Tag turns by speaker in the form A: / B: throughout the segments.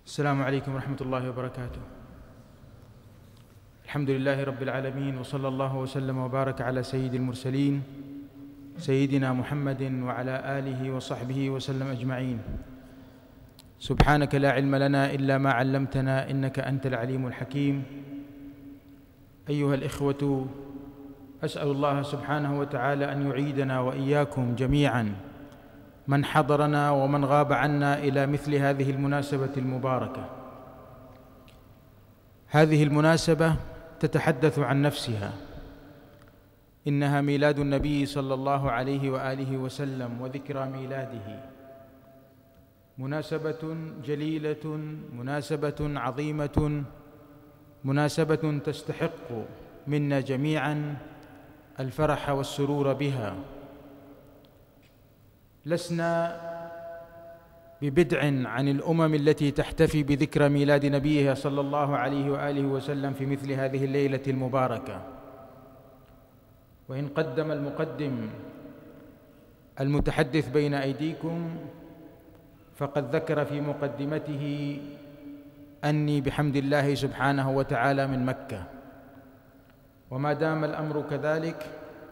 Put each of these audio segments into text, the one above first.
A: السلام عليكم ورحمة الله وبركاته. الحمد لله رب العالمين، وصلى الله وسلم وبارك على سيد المرسلين سيدنا محمد وعلى آله وصحبه وسلم أجمعين. سبحانك لا علم لنا إلا ما علمتنا إنك أنت العليم الحكيم. أيها الإخوة، أسأل الله سبحانه وتعالى أن يعيدنا وإياكم جميعا، من حضرنا ومن غاب عنا، إلى مثل هذه المناسبة المباركة. هذه المناسبة تتحدث عن نفسها، إنها ميلاد النبي صلى الله عليه وآله وسلم وذكرى ميلاده. مناسبة جليلة، مناسبة عظيمة، مناسبة تستحق منا جميعا الفرح والسرور بها. لسنا ببدع عن الأمم التي تحتفي بذكرى ميلاد نبيها صلى الله عليه وآله وسلم في مثل هذه الليلة المباركة. وإن قدم المقدم المتحدث بين أيديكم فقد ذكر في مقدمته أني بحمد الله سبحانه وتعالى من مكة، وما دام الأمر كذلك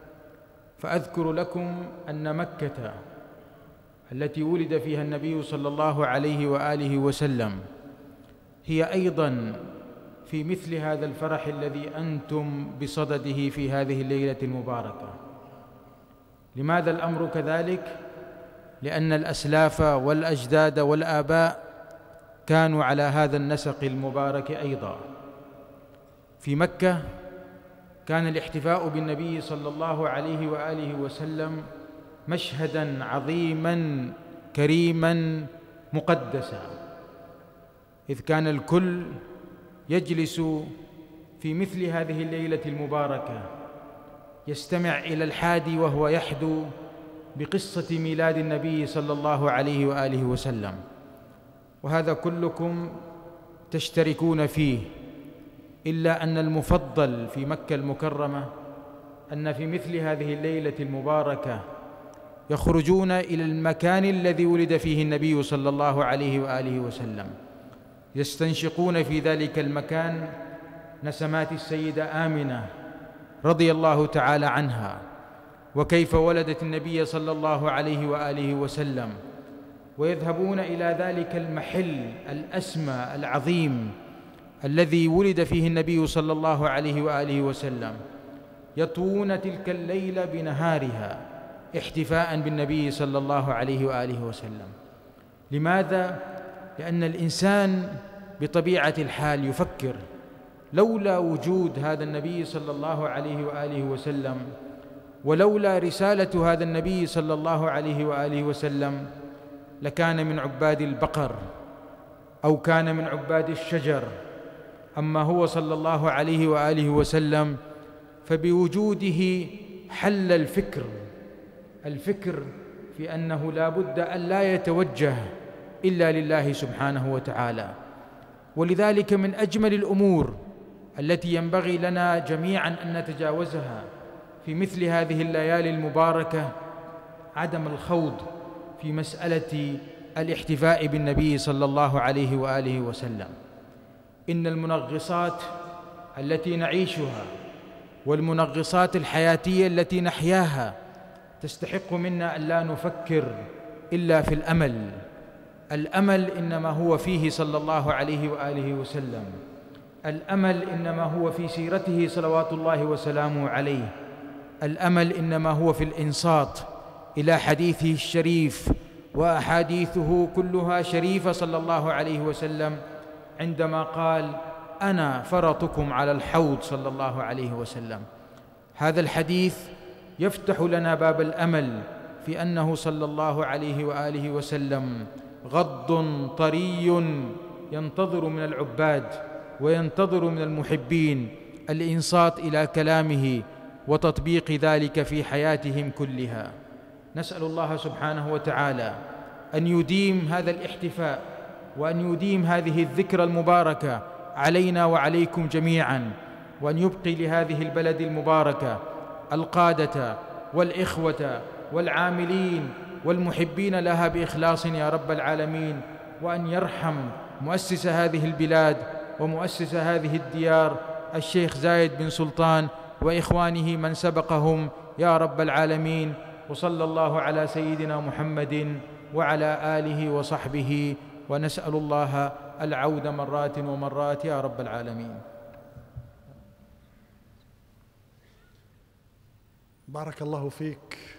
A: فأذكر لكم أن مكة التي ولد فيها النبي صلى الله عليه وآله وسلم هي أيضا في مثل هذا الفرح الذي أنتم بصدده في هذه الليلة المباركة. لماذا الأمر كذلك؟ لأن الأسلاف والأجداد والآباء كانوا على هذا النسق المبارك أيضا. في مكة كان الاحتفاء بالنبي صلى الله عليه وآله وسلم مشهداً عظيماً كريماً مقدساً، إذ كان الكل يجلس في مثل هذه الليلة المباركة يستمع إلى الحادي وهو يحدو بقصة ميلاد النبي صلى الله عليه وآله وسلم، وهذا كلكم تشتركون فيه. إلا أن المفضل في مكة المكرمة أن في مثل هذه الليلة المباركة يخرجون إلى المكان الذي ولد فيه النبي صلى الله عليه وآله وسلم، يستنشقون في ذلك المكان نسمات السيدة آمنة رضي الله تعالى عنها، وكيف ولدت النبي صلى الله عليه وآله وسلم، ويذهبون إلى ذلك المحل الأسمى العظيم الذي ولد فيه النبي صلى الله عليه وآله وسلم، يطوون تلك الليلة بنهارها احتفاء بالنبي صلى الله عليه وآله وسلم. لماذا؟ لأن الإنسان بطبيعة الحال يفكر لولا وجود هذا النبي صلى الله عليه وآله وسلم، ولولا رسالة هذا النبي صلى الله عليه وآله وسلم، لكان من عباد البقر أو كان من عباد الشجر. أما هو صلى الله عليه وآله وسلم فبوجوده حل الفكر في أنه لا بد أن لا يتوجه إلا لله سبحانه وتعالى. ولذلك من أجمل الأمور التي ينبغي لنا جميعا أن نتجاوزها في مثل هذه الليالي المباركة عدم الخوض في مسألة الاحتفاء بالنبي صلى الله عليه وآله وسلم. إن المنغصات التي نعيشها والمنغصات الحياتية التي نحياها تستحق منا أن لا نفكر إلا في الأمل إنما هو فيه صلى الله عليه وآله وسلم، الأمل إنما هو في سيرته صلوات الله وسلامه عليه، الأمل إنما هو في الإنصات إلى حديثه الشريف، وأحاديثه كلها شريفة صلى الله عليه وسلم، عندما قال: أنا فرطكم على الحوض صلى الله عليه وسلم. هذا الحديث يفتح لنا باب الأمل في أنه صلى الله عليه وآله وسلم غض طري ينتظر من العباد وينتظر من المحبين الإنصات إلى كلامه وتطبيق ذلك في حياتهم كلها. نسأل الله سبحانه وتعالى أن يديم هذا الاحتفاء وأن يديم هذه الذكرى المباركة علينا وعليكم جميعا، وأن يبقي لهذه البلد المباركة القادة والإخوة والعاملين والمحبين لها بإخلاص يا رب العالمين، وأن يرحم مؤسس هذه البلاد ومؤسس هذه الديار الشيخ زايد بن سلطان وإخوانه من سبقهم يا رب العالمين. وصلى الله على سيدنا محمد وعلى آله وصحبه، ونسأل الله العود مرات ومرات يا رب العالمين.
B: بارك الله فيك.